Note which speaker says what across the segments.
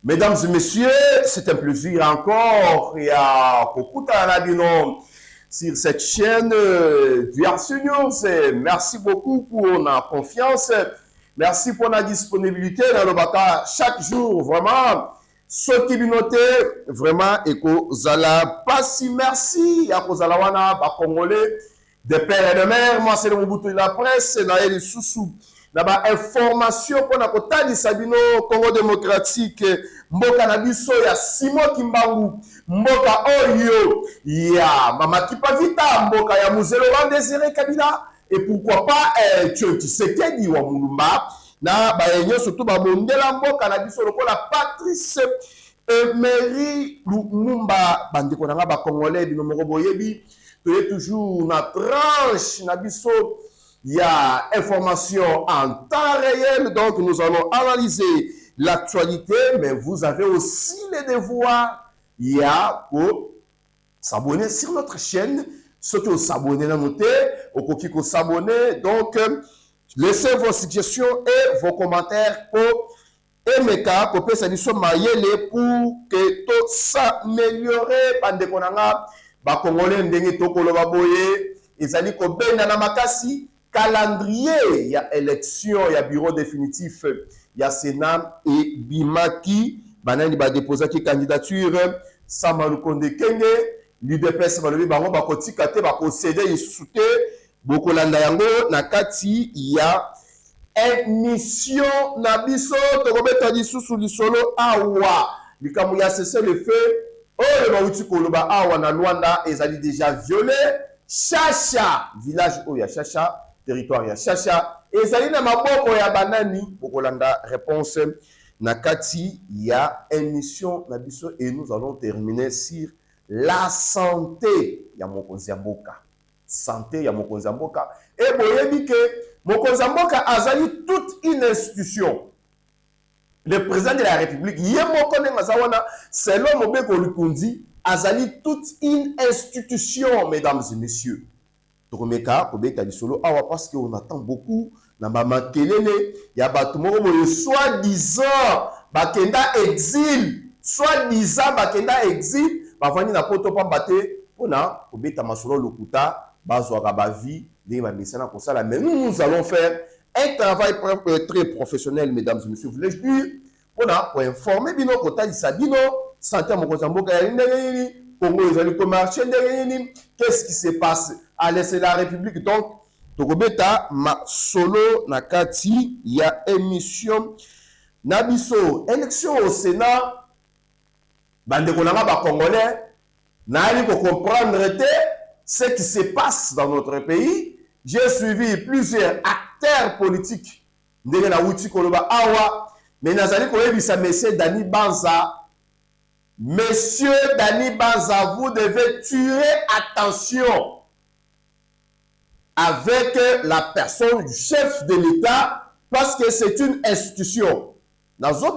Speaker 1: Mesdames et messieurs, c'est un plaisir encore et à sur cette chaîne d'URC News. Merci beaucoup pour la confiance. Merci pour la disponibilité dans le bata chaque jour. Vraiment, ce qui vous notez, vraiment, et que Zala, pas si merci à Kozalawana, à Congolais, des pères et de mères. Moi, c'est le Mobutu de la presse, dans les sous-sous. D'abord, information pour la Kotani Sabino, Congo démocratique, Mboka Nabiso, il y a Simon Kimbangu, Mboka Oyo, il y a Mama Kipavita, Mboka ya Muzelo Désiré Kabila, et pourquoi pas, Tshisekedi wa Mulumba, na bayenyo surtout Babondela Mboka Nabiso, la Patrice Emery Lumumba, bandiko nanga ba Congolais, binomoro boyebi, tu es toujours na tranche, Nabiso. Il y a information en temps réel, donc nous allons analyser l'actualité, mais vous avez aussi les devoirs. Il y a pour s'abonner sur notre chaîne, surtout s'abonner dans notre au coquille s'abonner. Donc, laissez vos suggestions et vos commentaires pour MK, pour que tout s'améliorer. Pandekonanga, Congolais ndenge tokolo baboye, ezali ko benda na makasi. Calendrier, il y a élection, il y a bureau définitif, il y a Sénat et Bimaki, Banani va déposer qui candidature, Samalukonde Kenge, l'UDPS va lever bango ba kotikate ba posséder et souté, Bokolanda yango nakati, il y a émission nabiso tokobeta disusu lisolo awa, likamu ya cessé le feu, oh le bauti koloba awa na Luanda ezali déjà violé, Chacha, village où il y a Chacha, territoire ya Chacha, et ça na maboko ya banani, Bokolanda réponse nakati, il y a émission nabiso et nous allons terminer sur la santé ya Mokonzi Mboka. Santé ya Mokonzi Mboka. Et boyebi que Mokonzi Mboka azali toute une institution. Le président de la République, Yemokone Mazawana, selon Mobeko Lukundi, azali toute une institution, mesdames et messieurs. Tokomeka kobeta lisolo awa parce qu'on attend beaucoup na mama kelele ya bato moko boye soi-disant bakenda exil, soi-disant bakenda exil bavandi na poto pamba te pona kobeta masolo lokuta bazwaka ba vie ndenge ba misana kosala. Mais nous allons faire un travail très professionnel, mesdames et messieurs, voulais-je dire, pour informer bino kota disabino santé Mokonzi Mboka ya ndenge Congo ezali commerce ndenge qu'est-ce qui se passe à l'est de la République. Donc tokobeta ma solo nakati il y a émission nabiso élection au Sénat bandeko nanga ba Congolais nali ko comprendre ce qui se passe dans notre pays. J'ai suivi plusieurs acteurs politiques ndenge na wuti koloba awa mais nazali ko yebisa monsieur Dani Banza. Monsieur Dani Banza, vous devez tuer attention avec la personne du chef de l'État parce que c'est une institution. Monsieur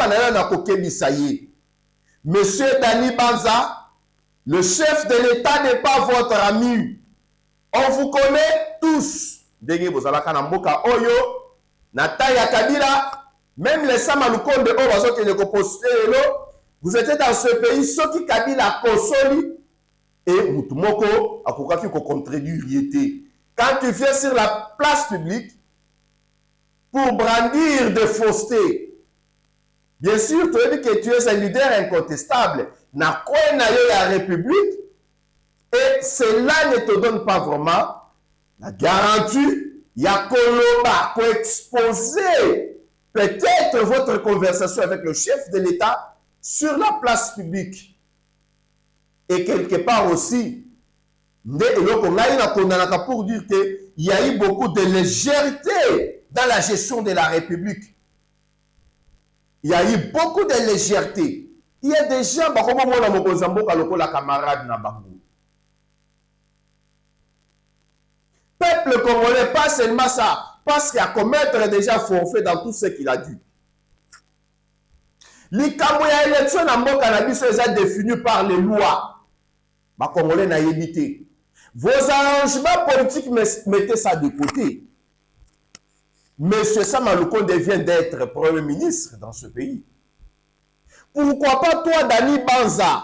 Speaker 1: Dani Banza, le chef de l'État n'est pas votre ami. On vous connaît tous. Même les Samalukonde de Obazo qui ne composent vous étiez dans ce pays, ceux qui Kabila Kosoli et Moutumoko a contribué. Quand tu viens sur la place publique pour brandir des faussetés, bien sûr, tu dis que tu es un leader incontestable. Na quoi la République et cela ne te donne pas vraiment la garantie. Il y a Koloba pour exposer peut-être votre conversation avec le chef de l'État sur la place publique. Et quelque part aussi, pour dire qu'il y a eu beaucoup de légèreté dans la gestion de la République. Il y a eu beaucoup de légèreté. Il y a des gens qui ont la camarade Nabango. Peuple congolais, pas seulement ça, parce qu'il a commettre déjà forfait dans tout ce qu'il a dit. L'Ikambo ya élection na mboka na biso est défini par les lois. Ba Congolais n'a évité. Vos arrangements politiques, mettez ça de côté. Monsieur Samalukonde vient d'être Premier ministre dans ce pays. Pourquoi pas toi, Dani Banza?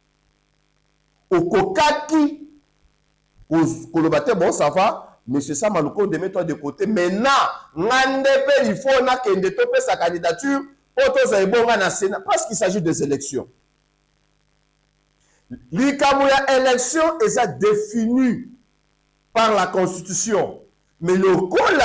Speaker 1: Okokaki, Kolobate, bon, ça va, mais c'est ça, Maluko, de mettre toi de côté. Maintenant, il faut que sa candidature, parce qu'il s'agit des élections. L'Ikamouya élection est définie par la Constitution. Mais le col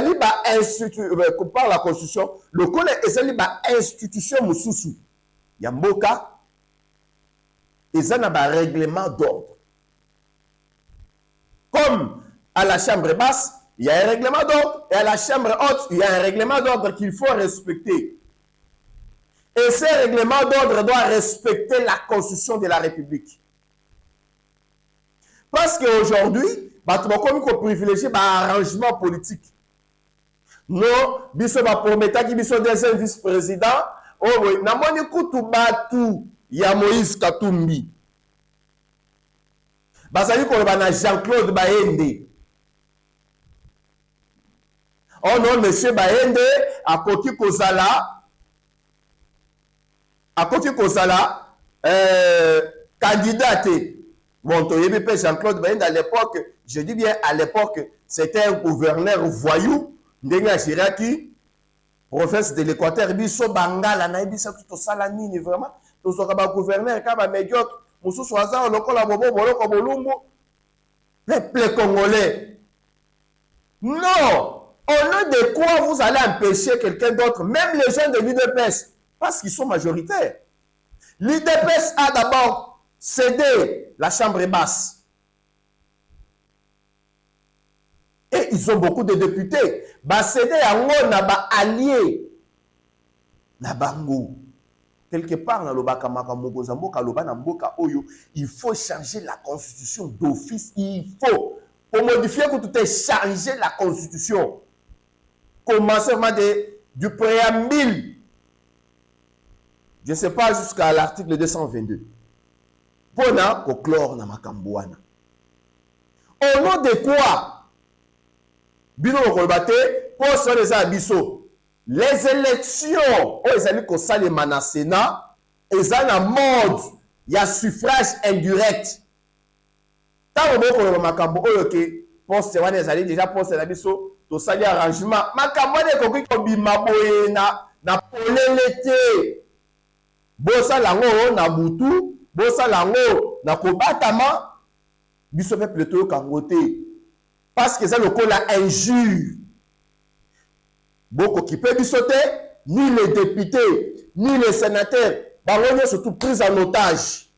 Speaker 1: par la Constitution, le col est institution Moussousou. Yamboka, ils ont un règlement d'ordre. Comme à la chambre basse, il y a un règlement d'ordre, et à la chambre haute, il y a un règlement d'ordre qu'il faut respecter. Et ce règlement d'ordre doit respecter la Constitution de la République. Parce qu'aujourd'hui, comme on privilégie l'arrangement politique. Non, biso va promettre qu'il biso deuxième vice-président. Oh oui, namoni kutu batu ya Moïse Katumbi. Basali ko na Jean-Claude Baende. Oh non, monsieur Baende a koki kozala candidat. Bon, Jean-Claude Baende à l'époque, je dis bien à l'époque, c'était un gouverneur voyou, Ndenga Chiraki, province de l'Équateur, biso Bangala, na biso tout ça la nini vraiment, tout ça comme gouverneur, comme médiocre, Moussou Soaza, le col à Bobo, Boloko Bolumbo, peuple congolais. Non! Au nom de quoi vous allez empêcher quelqu'un d'autre, même les gens de l'UDPS, parce qu'ils sont majoritaires. L'UDPS a d'abord cédé la chambre basse. Et ils ont beaucoup de députés. Bah cédé à on a allié. Na bango. Quelque part dans le Bakamaka Mogozamboka, le Banamboka Oyo, il faut changer la constitution d'office. Il faut. Pour modifier, que tout est changer la constitution. Commencement du préambule. Je ne sais pas jusqu'à l'article 222. Pona koklore na makambouana. Au nom de quoi? Bino kolbate, pour ça les abisso. Les élections, ils allaient qu'on s'allait mana Sénat, ils ont un mode, il y a suffrage indirect. Tant que vous makambo oyoke, poste wana ils allaient déjà poste la bisso, to sali arrangement. Makambo de koki ko bimaboye na polelete. Bosa lango na butu. Bosa lango na kobatama biso pe plutôt kangote parce que ça le col la injure boko qui peut bisoter ni les députés ni les sénateurs baronne surtout prise en otage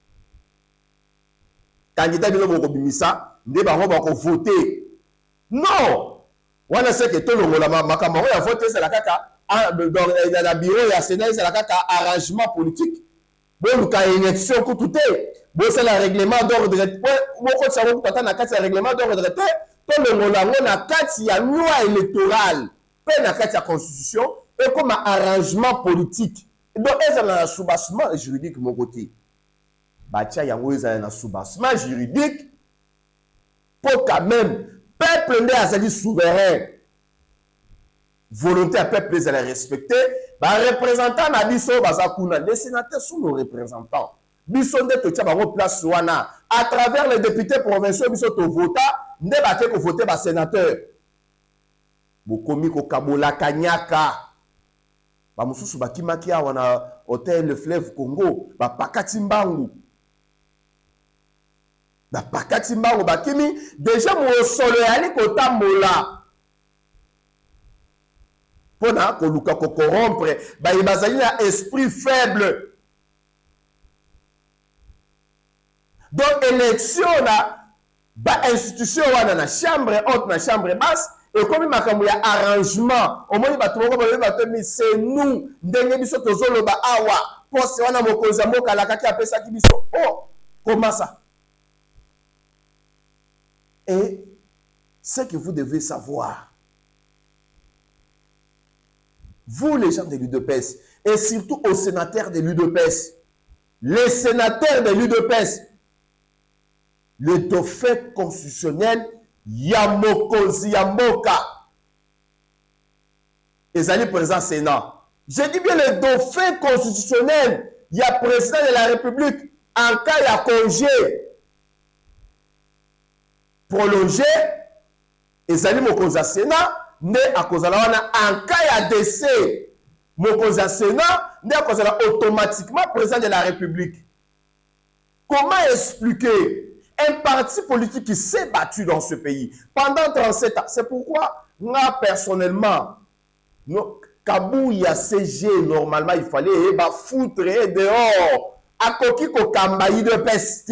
Speaker 1: candidat bino boko bimisa nde bango bako voter non wana c'est que tout le monde la makambo ya voter c'est la kaka dans la bureau ya sénat c'est la kaka arrangement politique. Bon, quand il y a une élection, tout est. Bon, c'est le règlement d'ordre. Beaucoup de gens qui ont un règlement d'ordre. Tout le monde a une loi électorale. Pas la constitution. Et comme un arrangement politique. Donc, il y a un soubassement juridique de mon côté. Il y a un soubassement juridique pour quand même, peuple n'est souverain. Volonté à peuple les respecter. Les représentants na biso bazakuna, les sénateurs sont nos représentants. Biso nde to tia bango place wana à travers les députés provinciaux biso to vota nde baté ko voter ba sénateur. Bokomi ko kabola kanyaka. Ba mususu bakimaki awa na hôtel Le Fleuve Congo, ba pakati mbangu. Ba pakati mbangu bakimi déjà mo solo yali ko tambola. Pour que corrompre, il y a un esprit faible. Donc, l'élection, l'institution, la chambre haute, la chambre basse, et comme il y a un arrangement, au moins, c'est nous, oh, comment ça? Et ce que vous devez savoir, vous les gens de l'UDPS, et surtout aux sénateurs de l'UDPS, les sénateurs de l'UDPS, le dauphin constitutionnel Yamokozi Yamboka, ils allaient présent au Sénat. Je dis bien le dauphin constitutionnel il y a président de la République en cas de congé prolongé, ezali mokonzi ya Sénat, nde akozala wana en cas de décès mokonzi ya Sénat, nde akozala automatiquement président de la République. Comment expliquer un parti politique qui s'est battu dans ce pays pendant 37 ans? C'est pourquoi, moi, personnellement, Kabou, il y a CG, normalement, il fallait foutre dehors. À Koki Kokambaï de peste.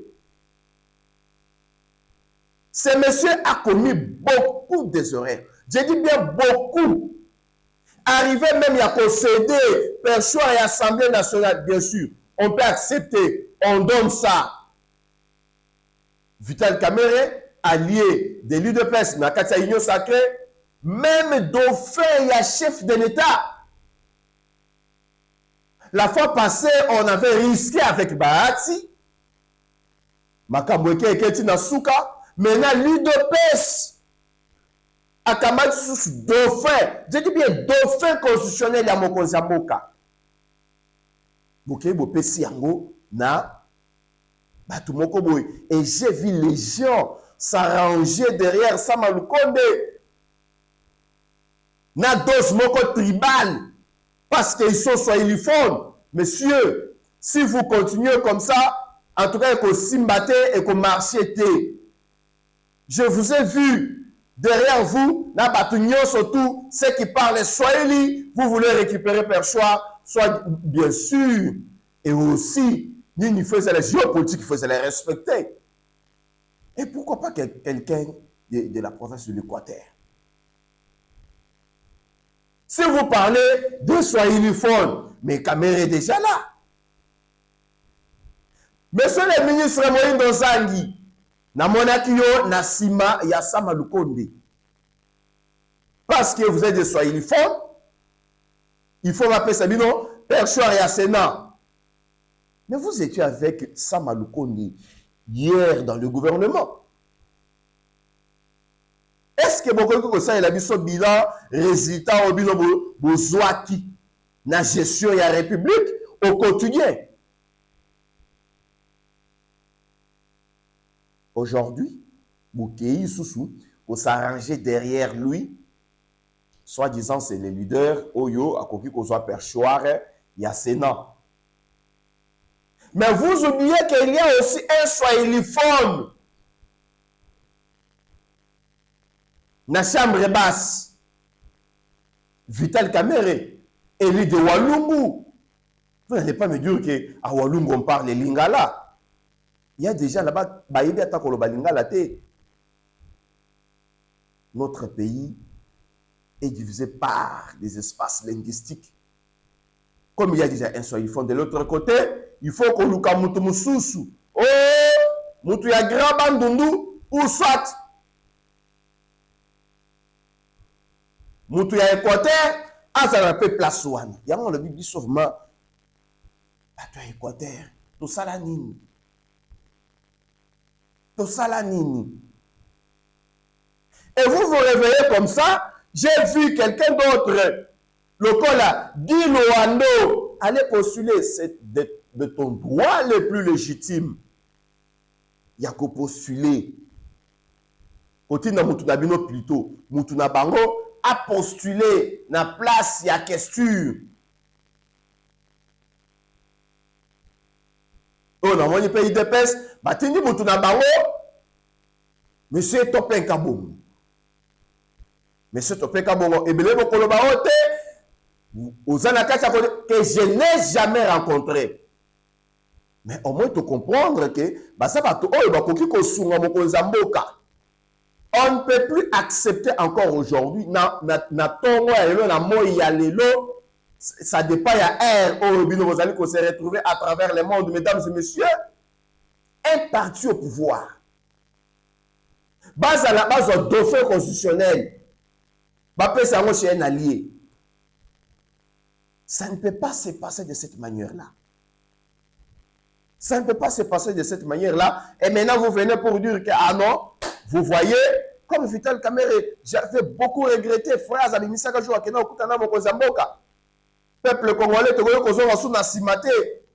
Speaker 1: Ce monsieur a commis beaucoup d'erreurs. Je dis bien beaucoup. Arrivé même à concéder, perchoir et Assemblée nationale, bien sûr. On peut accepter. On donne ça. Vital Kamerhe, allié de l'UDPS, mais à Union Sacrée, même dauphin et chef de l'État. La fois passée, on avait risqué avec Bahati. Makambweke et Ketina Souka. Maintenant, l'UDPS a Kamati sous dauphin. Je dis bien dauphin constitutionnel à Mokonzi Mboka. Bouke Bopesi Yango na Batumoko Boy. Et j'ai vu les gens s'arranger derrière Sama Lukonde. Na dose moko tribal. Parce qu'ils sont swahiliphones. Monsieur, si vous continuez comme ça, en tout cas, il faut s'imbattre et qu'on marche. Je vous ai vu derrière vous, na Batunyo surtout, ceux qui parlent swahili, vous voulez récupérer Perchoir, soit bien sûr, et aussi, il faisait la géopolitique, il faisait les respecter. Et pourquoi pas quelqu'un de la province de l'Équateur? Si vous parlez de swahiliphone, mais Kamerhe est déjà là. Monsieur le ministre Moïse Nzangi, na monakio na sima ya Sama Lukonde. Parce que vous êtes des swahiliphones, il faut m'appeler ça, non, Perchoir et à Sénat. Mais vous étiez avec Sama Lukonde hier dans le gouvernement. Est-ce que beaucoup ça il a vu son bilan résultat au bilan bozwaki na gestion de la République au quotidien? Aujourd'hui, Boukei Soussou pour s'arranger derrière lui, soi-disant c'est le leader Oyo à Koki qu'on soit Perchoir, il y a Sénat. Mais vous oubliez qu'il y a aussi un swahiliphone. Na chambre basse, Vital Kamerhe, élu de Walungu. Vous n'allez pas me dire qu'à Walungu on parle lingala. Il y a déjà là-bas, notre pays est divisé par des espaces linguistiques. Comme il y a déjà un swahiliphone de l'autre côté, il faut qu'on nous kamutu mususu. Oh, mutu ya grabandundu ou soit Moutou ya Équateur, ça un peu place ouane. Il y a un le sauvement. Toi Équateur, tout ça la nini. Tout ça la nini. Et vous vous réveillez comme ça, j'ai vu quelqu'un d'autre, le cola, Guy Loando, aller postuler, c'est de ton droit le plus légitime. Il y a qu'à postuler. Côté na Moutou Nabino plutôt, Moutou Nabango, a postulé na place ya question. Oh, dans mon pays de peste, batini Moutou Nabango, monsieur Topin Kabongo. Monsieur Topin Kabongo, et bien, aux anakasa que je n'ai jamais rencontré. Mais au moins, tu comprendre que, ça va tout, oh, on ne peut plus accepter encore aujourd'hui, ça dépend, il y a air, vous allez se retrouver à travers le monde, mesdames et messieurs, un parti au pouvoir, base à la base du dauphin constitutionnel, chez un allié. Ça ne peut pas se passer de cette manière-là. Ça ne peut pas se passer de cette manière-là. Et maintenant, vous venez pour dire que, ah non, vous voyez, comme Vital Kamerhe, j'avais beaucoup regretté, frère, Abimisaka Joua, Kena Okutana Mokozamboka. Peuple congolais, Togoyo Kozo Wasu Nasimate,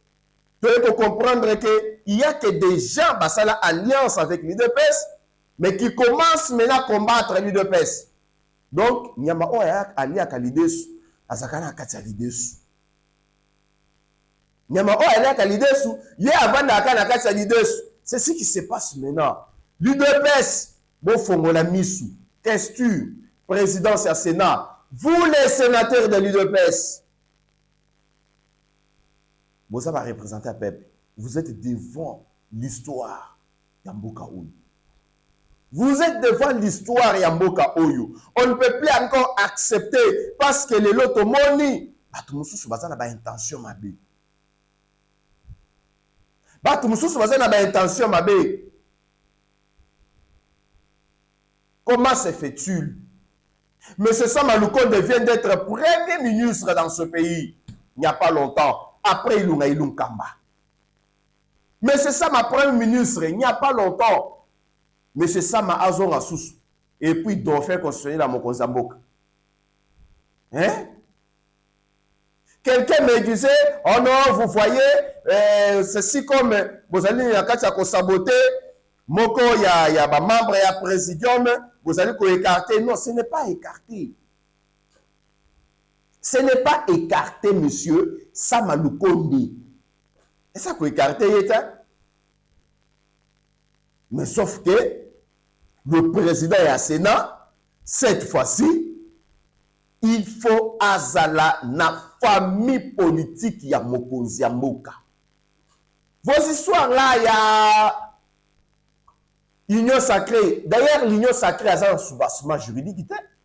Speaker 1: Tu dois comprendre qu'il n'y a que des gens qui ont alliance avec l'UDPS, mais qui commencent maintenant à combattre l'UDPS. Donc, il y a un allié à l'IDESU, à Zakana Katia l'IDESU. Il y a un allié à l'IDESU, il y a avant Nakana Katia l'IDESU. C'est ce qui se passe maintenant. L'UDPS, bon Fongola Missou, Questure, présidence et Sénat, vous les sénateurs de l'UDPS, vous avez représenté un peuple. Vous êtes devant l'histoire Yamboka Oyo. Vous êtes devant l'histoire Yamboka Oyo. On ne peut plus encore accepter parce que les lots moni. Batumusu bazana ba intention mabe. Batumusu bazana ba intention mabe. Comment se fait-il? M. Samalouko vient d'être premier ministre dans ce pays il n'y a pas longtemps. Après Ilunga Kamba. Mais c'est ça ma premier ministre, il n'y a pas longtemps. Mais c'est ça ma Azon Assous. Et puis Dauphin constitutionnel à Mokozamboka. Hein? Quelqu'un me disait, oh non, vous voyez, ceci comme vous allez saboter, Moko, il y a des membres, il y a présidium, vous allez écarter. Non, ce n'est pas écarté. Ce n'est pas écarté, monsieur Samaloukondi. Et ça, quoi écarté, mais sauf que le président et le Sénat, cette fois-ci, il faut azala na famille politique ya Mokonzi ya Mboka. Vos histoires là, il y a l'union sacrée. D'ailleurs, l'union sacrée a un soubassement juridique.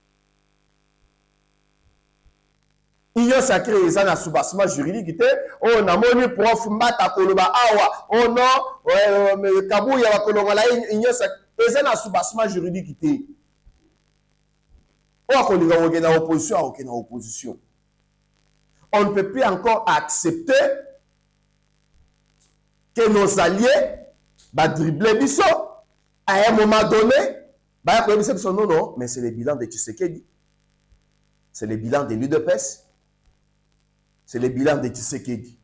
Speaker 1: L'union sacrée est un soubassement juridique. On a moni prof Mata Koloba Awa. Oh non, Kabouya va Koloba la l'union sacrée est un soubassement juridique. On est en opposition. On ne peut plus encore accepter que nos alliés dribblent Bisso. À un moment donné, non, mais c'est le bilan de Tshisekedi. C'est le bilan de l'UDPS. C'est le bilan de Tshisekedi.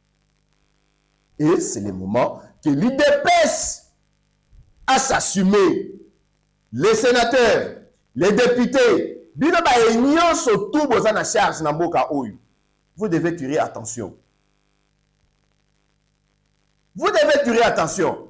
Speaker 1: Et c'est le moment que l'UDPS a s'assumer. Les sénateurs, les députés, vous devez tirer attention. Vous devez tirer attention.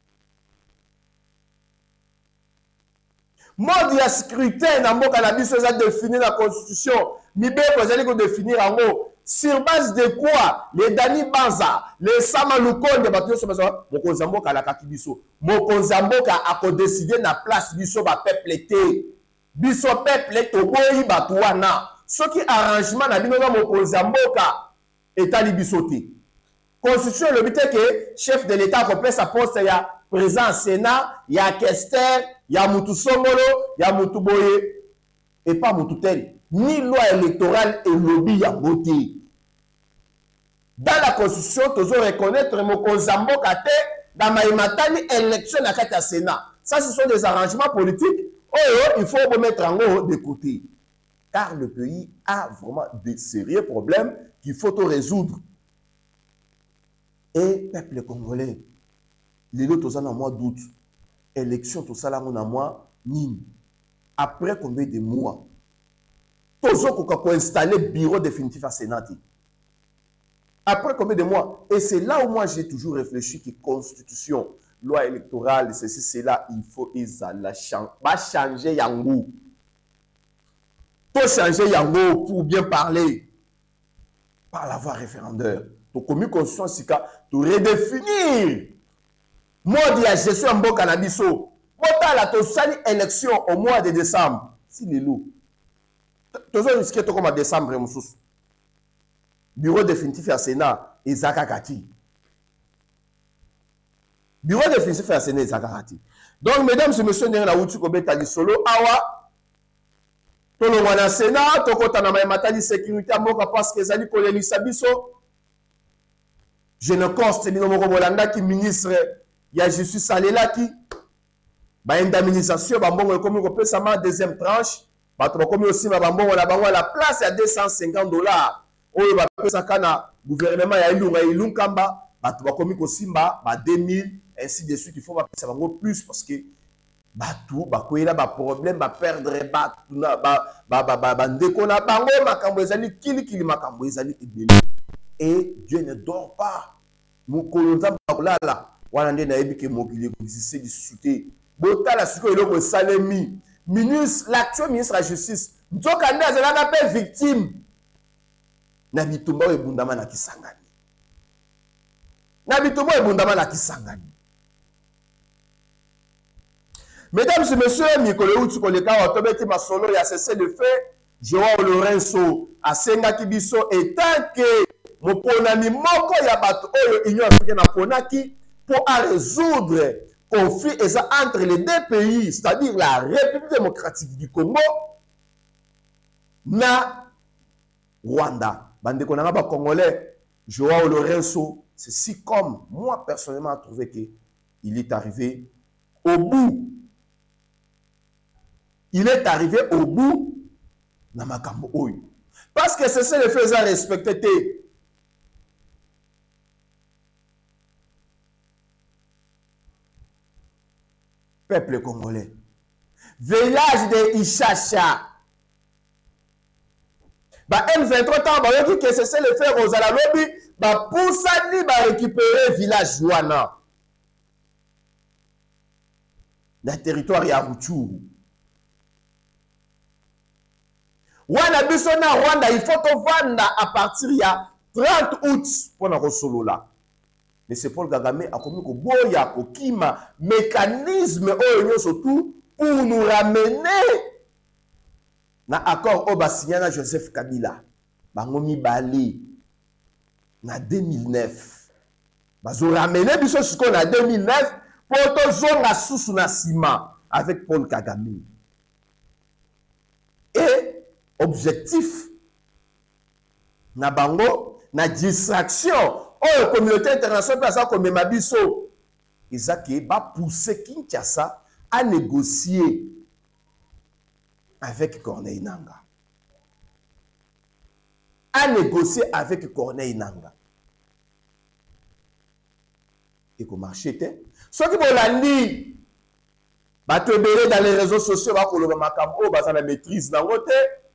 Speaker 1: Mode de scrutin dans Mboka na biso a défini la constitution. Mibe vous allez définir en haut. Sur base de quoi? Les Dani Banza, les Samaloukonde, Mokonzi Mboka la kaki biso. Mokonzi Mboka a décidé na place biso ba peuple été. Biso peuple toboyi batouana. Ce qui arrangement na bino Mokonzi Mboka etali biso te. Constitution le but est que chef de l'État complète sa poste ya président au Sénat, il y a Kester, il y a Moutou Songolo, il y a Moutou Boye, et pas Moutou Tel. Ni loi électorale et lobby y a voté. Dans la Constitution, tu dois reconnaître Mokonzi Mboka te, dans ma imatani élection à Kata Sénat. Ça, ce sont des arrangements politiques. Oh, il faut remettre en haut de côté. Car le pays a vraiment de sérieux problèmes qu'il faut résoudre. Et peuple congolais, les autres sont en mois d'août. Élection, tout ça là, on a mois, nini. Après combien de mois, tous on peut installer le bureau définitif à Sénat. Après combien de mois? Et c'est là où moi j'ai toujours réfléchi que constitution, loi électorale, ceci, c'est là, il faut changer Yango. Pour changer Yango, pour bien parler, par la voie référendaire. Pour commis constitution, c'est pour redéfinir mode de gestion Mboka na biso. Pour la tosali élection au mois de décembre. Si les loups. Toujours risqué comme en décembre, bureau définitif à Sénat, Isaka Kati. Bureau définitif à Sénat, Isaka Kati. Donc, mesdames et messieurs, nous avons dit solo awa. Tout le monde à Sénat, tout le monde a matali sécurité à Mboka parce que Zali Koleli Sabiso. Je ne constate pas que le ministre ya justice Salela qui indemnisation bambongo comme on peut ça deuxième tranche comme aussi bambongo la place à $250 oyo ba pesa kana gouvernement ya Ilunga Kamba bato bakomi kosimba ba 2000 ainsi de suite, il faut bapesa bango plus parce que bato bakoyela ba problème ba perdre bato na ba ndeko na bango makambo ezali kili makambo ezali ebele. Et Dieu ne dort pas. Mokolo nzambe akolala wana nde nayebi ke mokili ekosise lisusu te. Botala sikoyo eloko esalemi ministre, l'actuel ministre de la justice nzoka nde azalaka mpe victime na bitumba oyo ebundama na Kisangani. Na bitumba oyo ebundama na Kisangani. Mesdames et messieurs, mikolo euti koleka wa tobeti masolo ya cessez le feu, Joao Lorenzo asengaki biso etant que moponami moko ya bato oyo Union africaine aponaki pour résoudre conflit entre les deux pays, c'est-à-dire la République démocratique du Congo na Rwanda. Bandeko na ba Congolais, Joao Lorenzo, c'est si comme moi personnellement trouvé que il est arrivé au bout. Il est arrivé au bout na makambo oyo. Parce que c'est le faisant respecter. Peuple congolais. Village de Ishacha. Ba M23 ans, ba yoki que c'est le faire aux alalobi, ba poussani ba récupérer village wana. Na territoire ya Rutshuru. Wana biso na Rwanda, il faut to vanda à partir ya 30 août pour na solo là. Mais c'est Paul Kagame a commis ko boya ko kima mécanisme oyo surtout pour nous ramener na accord au basignana Joseph Kabila bangomi bali na 2009 bazo ramener biso siko na 2009 pour to zonga susu na sima avec Paul Kagame. Et objectif na bango na distraction. Oh, la communauté internationale, ça comme Mabiso, Isaac va pousser Kinshasa à négocier avec Corneille Nangaa. À négocier avec Corneille Nangaa. Et comment marcher? Ceux qui vont l'andi, va te bérer dans les réseaux sociaux, va pour le macambo, va ça la maîtrise dans côté.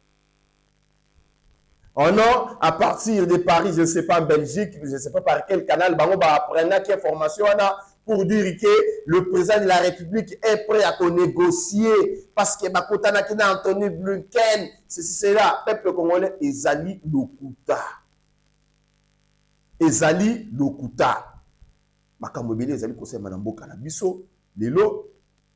Speaker 1: Oh non, à partir de Paris, je ne sais pas, en Belgique, je ne sais pas par quel canal, on va apprendre quelle information on a pour dire que le président de la République est prêt à négocier parce que Bakotana qui n'a Anthony Blinken, c'est là, peuple congolais, Ezali Lokuta. Ezali Lokuta. Makamobile, Ezali Kose Manambo Kanabiso, Lelo.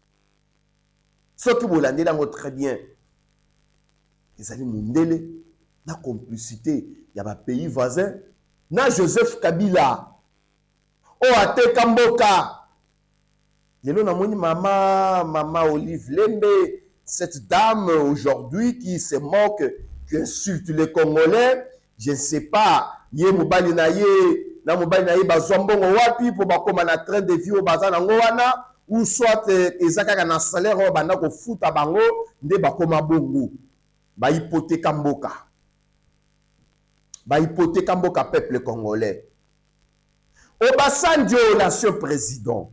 Speaker 1: Ce qui vous l'avez dans très bien. Ezali Mundele. La complicité, il y a un pays voisin. Na Joseph Kabila. Oh, Ate Kamboka. Il y a maman Olive Lembe, cette dame aujourd'hui qui se moque, qui insulte les Congolais. Je ne sais pas. Yé Moubali Naye, na Moubali Naye, Bazombongo Wapi, pour bakoma na train de vie au bazan Angoana, ou soit Ezaka na salaire, ou banako foot à bango, nde bakoma bongo. Ba hypothèque Kamboka. Ba hypothèque Kamboka peuple congolais. Obasanjo, l'ancien président.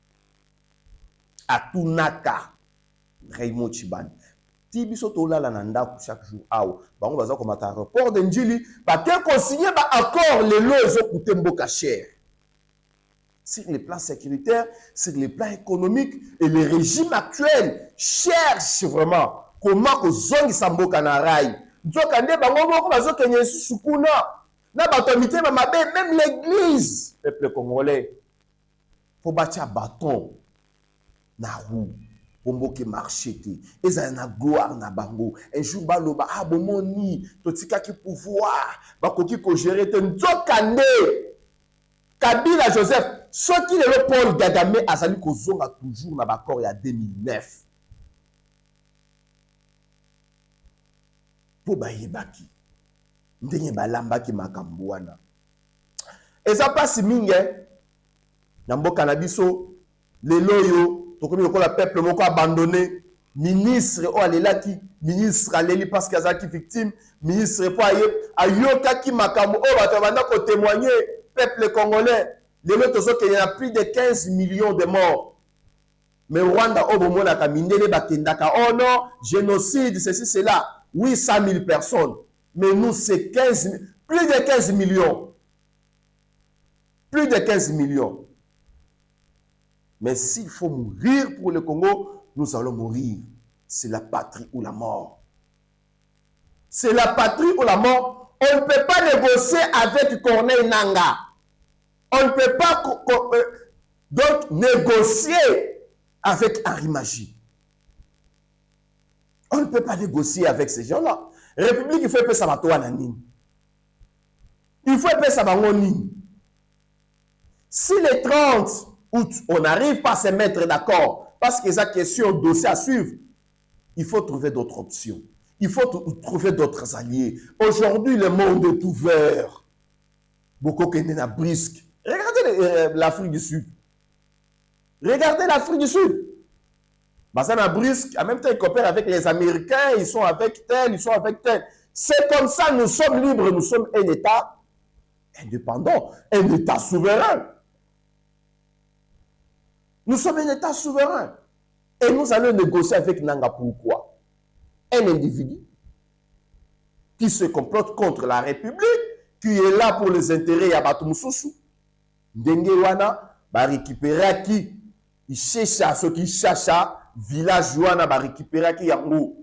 Speaker 1: Atunaka. Raymond Chiban. Tibiso tola la nanda chaque jour. Aou. Bango baza comme à rapport de Njili. Ba te consigner ba accord les lois ont coûté mboka cher. Sur le plan sécuritaire, sur le plan économique, et le régime actuel cherche vraiment comment que zongi samboka na rail. Nzokande bango moko bazokenye sukuna na batomité mabe même l'église peuple congolais faut bâtir bâton na roue bomboke marché te eza na gloire na bango un jour baloba ah bomoni totika ki pouvoir bakoki ko gérer te nzokande Kabila Joseph soki le Paul Kagame azali kozonga toujours na bakor ya 2009 po bayebaki ndenge balambaki makambo wana eza pasi mingi na mboka na biso lelo yo tokomi lokola peuple moko abandonné ministre o alelaki ministre aleli parce que azaki victime ministre po ayokaki makambo o bato banda ko témoigner peuple congolais Les autres, il y a plus de 15 millions de morts. Mais Rwanda, oh non, génocide, ceci, cela. Oui, 100 000 personnes. Mais nous, c'est plus de 15 millions. Plus de 15 millions. Mais s'il faut mourir pour le Congo, nous allons mourir. C'est la patrie ou la mort. C'est la patrie ou la mort. On ne peut pas négocier avec Corneille Nangaa. On ne peut pas donc négocier avec Henri Magie. On ne peut pas négocier avec ces gens-là. République, il faut que ça va toi nanine. Il faut que ça va nini. Si le 30 août, on n'arrive pas à se mettre d'accord, parce qu'il y a une question de dossier à suivre, il faut trouver d'autres options. Il faut trouver d'autres alliés. Aujourd'hui, le monde est ouvert. Beaucoup qui est brisque. Regardez l'Afrique du Sud. Regardez l'Afrique du Sud. Bazana Brisque, en même temps, ils coopèrent avec les Américains, ils sont avec tel, ils sont avec tel. C'est comme ça, nous sommes libres, nous sommes un État indépendant, un État souverain. Nous sommes un État souverain. Et nous allons négocier avec Nangaa pourquoi? Un individu qui se complote contre la République, qui est là pour les intérêts à Batumoussou. Ndenge wana, ba récupérer qui? Il cherche à ce qui cherche à village wana, ba récupérer qui yango.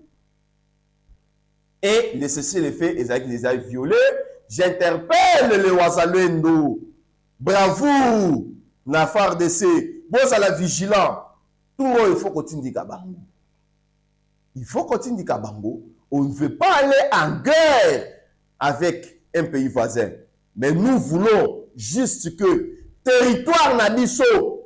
Speaker 1: Et les cessez-le-feu, ils les ont violés. J'interpelle le Wazalendo. Bravo, na FARDC. Bon, ça la vigilant. Tout le monde, il faut continuer à Kabango. Il faut continuer à Kabango. On ne veut pas aller en guerre avec un pays voisin. Mais nous voulons juste que territoire Nabiso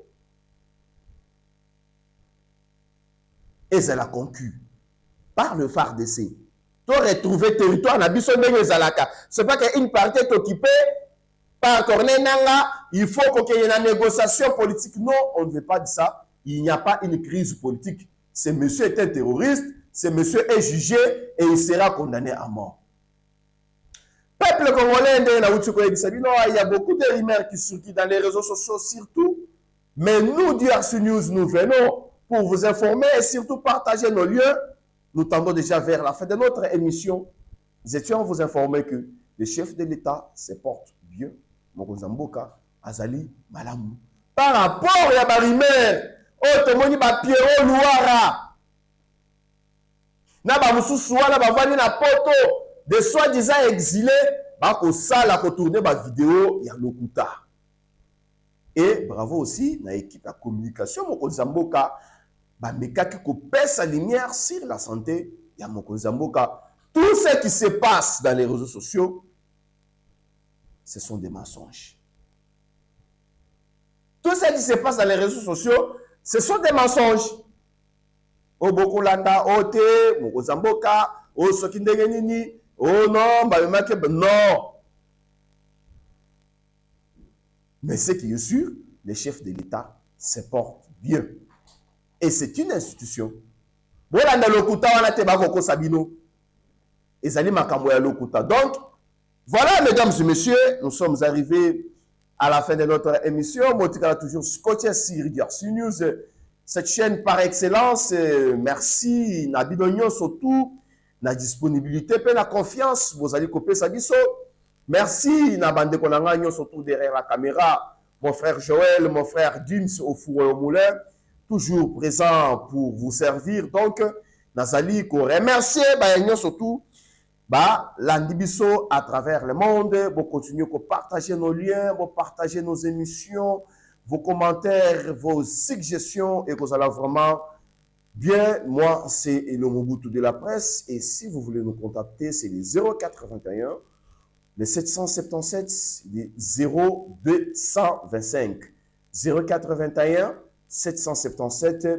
Speaker 1: et ça l'a conquis par le FARDC. Tu retrouver territoire Nabiso Zalaka. Ce n'est pas qu'une partie est occupée par Corneille Nangaa. Il faut qu'il y ait une négociation politique. Non, on ne veut pas dire ça. Il n'y a pas une crise politique. Ce monsieur est un terroriste. Ce monsieur est jugé et il sera condamné à mort. Peuple congolais, il y a beaucoup de rumeurs qui circulent dans les réseaux sociaux surtout. Mais nous, DRC News, nous venons pour vous informer et surtout partager nos lieux. Nous tendons déjà vers la fin de notre émission. Nous étions vous informer que le chef de l'État se porte bien. Mokonzi Mboka, Azali, Malamu. Par rapport à la rumeur, Otomoni Pierrot Louara. Naba Moussou na bavani na poto de soi-disant exilés, bako sala ko tourner ba vidéo ya Lokuta. Et bravo aussi na équipe de communication Mokonzi Mboka ba mekaki ko pesa lumière sur la santé ya Mokonzi Mboka. Tout ce qui se passe dans les réseaux sociaux, ce sont des mensonges. Tout ce qui se passe dans les réseaux sociaux, ce sont des mensonges. O Bokolanda, O Te, Mokonzi Mboka, O Sokindegenini, O non, non. Mais ce qui est sûr, les chefs de l'État se portent bien. Et c'est une institution. Bolanda Lokuta, on a Tebakoko Sabino. Et Zali Makamboya Lokuta. Donc, voilà, mesdames et messieurs, nous sommes arrivés à la fin de notre émission. Motika toujours scotché sur DRC News. Cette chaîne par excellence, merci, Nabidonio surtout, la disponibilité, la confiance, vous allez couper ça biso. Merci, Nabande Konangagno surtout derrière la caméra, mon frère Joël, mon frère Dims au four et au moulin, toujours présent pour vous servir. Donc, Nazali, qu'on remercie, surtout, l'Andibiso à travers le monde, vous continuez à partager nos liens, vous partager nos émissions, vos commentaires, vos suggestions, et vous allez vraiment bien. Moi, c'est le Mobutu de la presse, et si vous voulez nous contacter, c'est les 0421, les 777, les 0225. 0421 777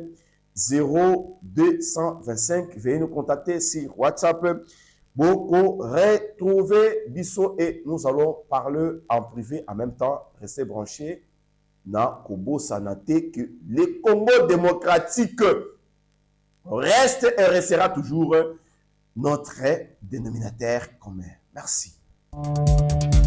Speaker 1: 0225. Veuillez nous contacter sur WhatsApp. Beaucoup retrouver Bisso et nous allons parler en privé en même temps. Restez branchés. Na Kobo Sanate que le Congo démocratique reste et restera toujours notre dénominateur commun. Merci.